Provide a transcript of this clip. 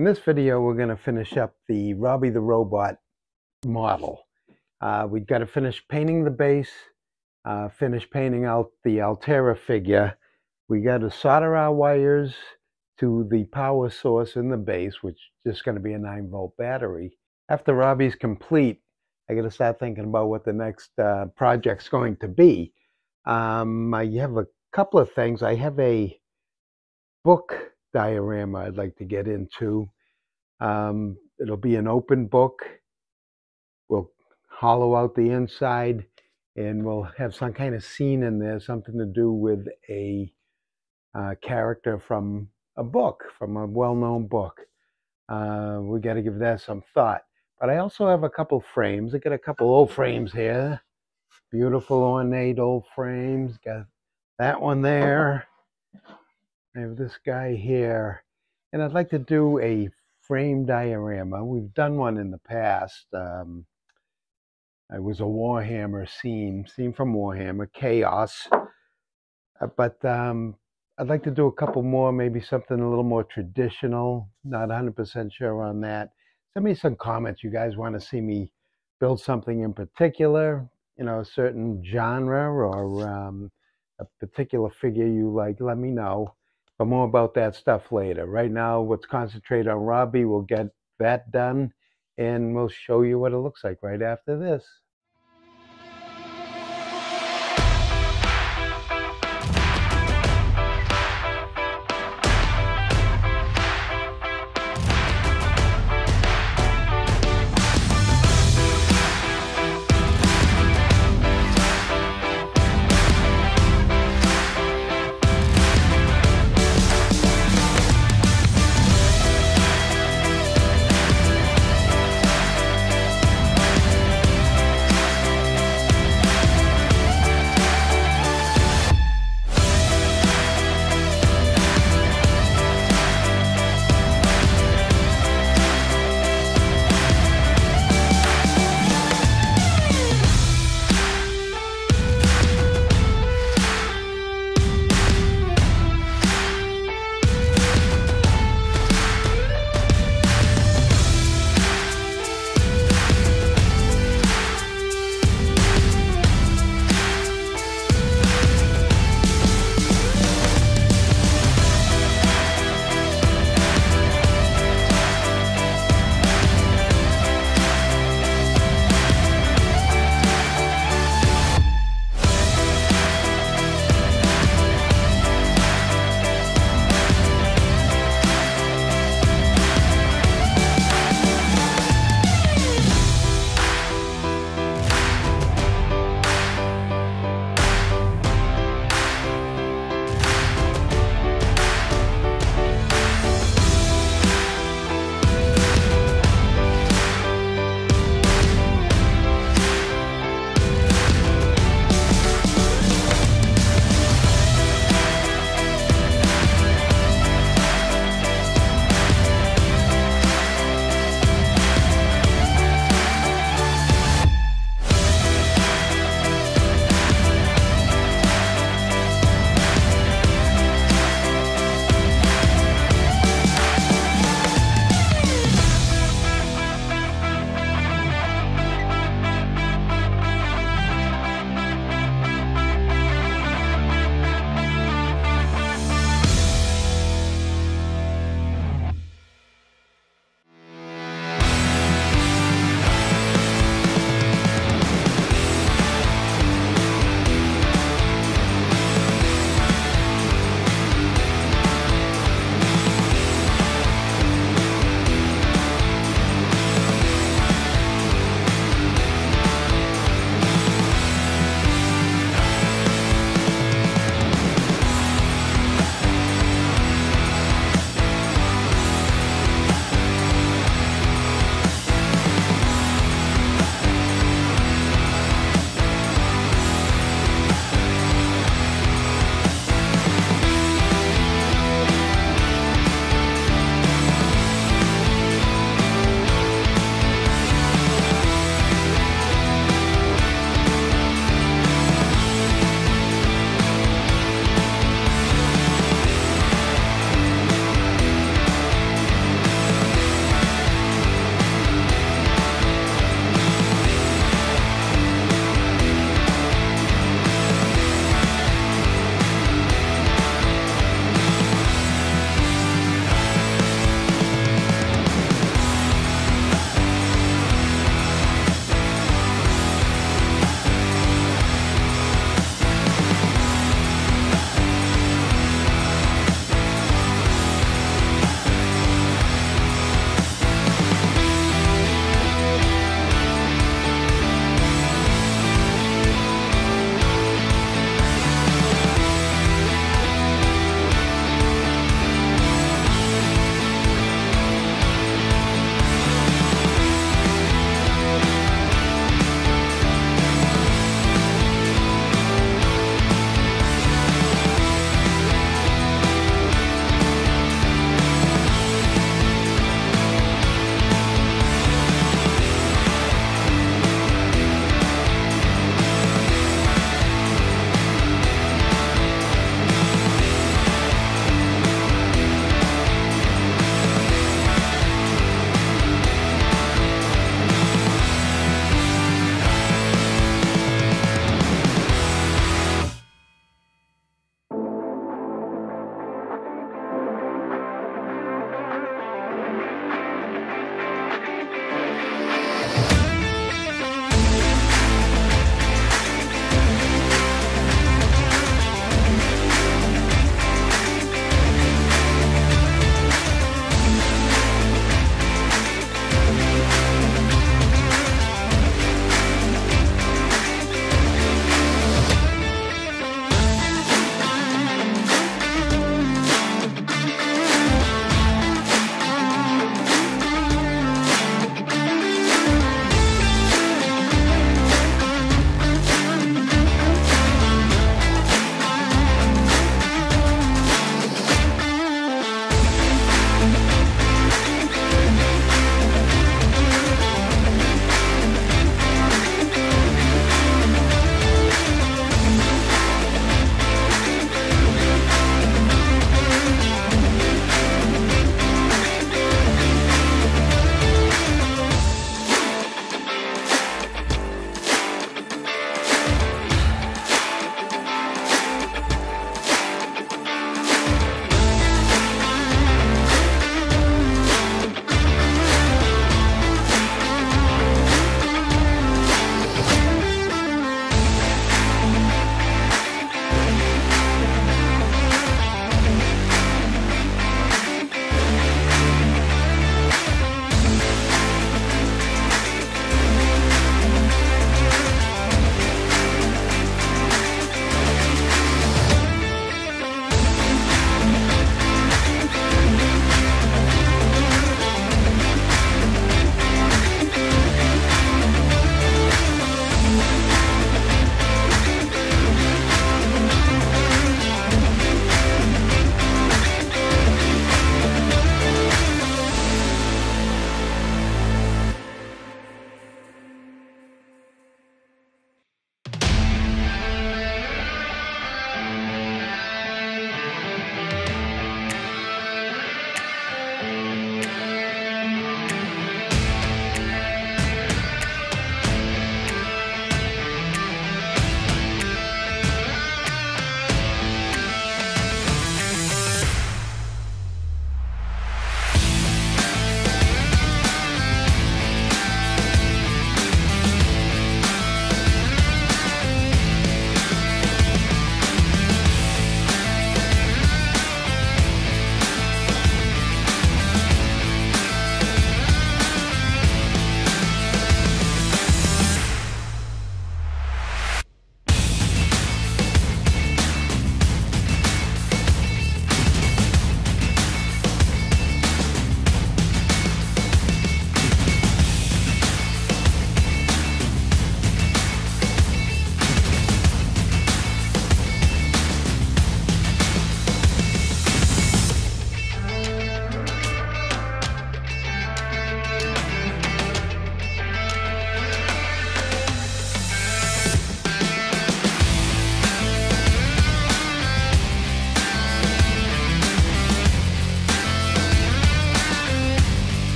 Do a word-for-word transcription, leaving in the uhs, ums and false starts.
In this video, we're going to finish up the Robbie the Robot model. Uh, we've got to finish painting the base, uh, finish painting out the Altera figure. We got to solder our wires to the power source in the base, which is just going to be a nine volt battery. After Robbie's complete, I got to start thinking about what the next uh, project's going to be. Um, I have a couple of things. I have a book diorama I'd like to get into. Um, it'll be an open book. We'll hollow out the inside and we'll have some kind of scene in there, something to do with a uh, character from a book, from a well-known book. Uh, we got to give that some thought. But I also have a couple frames. I got a couple old frames here. Beautiful ornate old frames. Got that one there. I have this guy here. And I'd like to do a frame diorama. We've done one in the past. Um, it was a Warhammer scene, scene from Warhammer, Chaos. Uh, but um, I'd like to do a couple more, maybe something a little more traditional. Not one hundred percent sure on that. Send me some comments. You guys want to see me build something in particular, you know, a certain genre or um, a particular figure you like, let me know. But more about that stuff later. Right now, let's concentrate on Robbie. We'll get that done, and we'll show you what it looks like right after this.